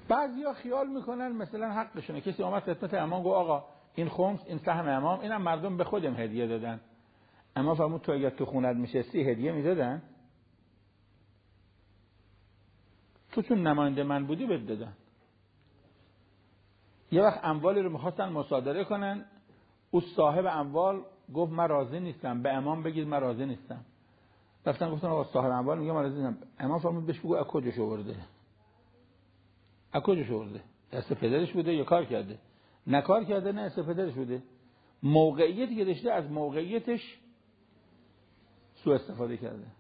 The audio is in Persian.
بعضیا خیال میکنن مثلا حقشونه، کسی اومد خدمت امام گفت آقا این خمس، این سهم امام، اینم مردم به خودم هدیه دادن. اما فرمود تو اگر تو خونت میشستی هدیه میدادن؟ تو چون نماینده من بودی بهت دادن. یه وقت اموالی رو میخواستن مصادره کنن، او صاحب اموال گفت من راضی نیستم، به امام بگید من راضی نیستم. رفتن گفتن آقا صاحب اموال میگه من راضی نیستم. امام فرمود بهش بگو از کجاش آورده؟ از کجاش آورده؟ دست پدرش بوده یا کار کرده؟ نه کار کرده نه دست پدرش بوده. موقعیتی که داشته از موقعیتش سوء استفاده کرده.